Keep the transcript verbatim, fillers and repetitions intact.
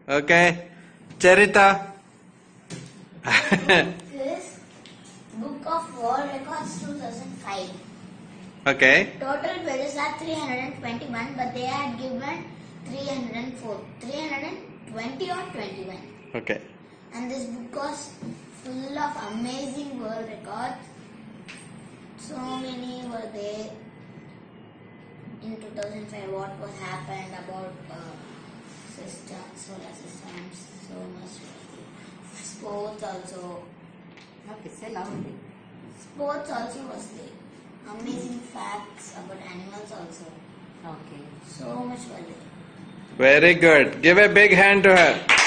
Okay. Charita. This Book of World Records two thousand five. Okay. Total pages are three hundred twenty-one, but they had given three hundred four. three hundred twenty or twenty-one. Okay. And this book was full of amazing world records. So many were there in two thousand five. What was happened about uh, system, solar systems, so much. Sports also. Okay, say loudly. Sports also was there. Amazing facts about animals also. Okay. So much were there. Very good. Give a big hand to her.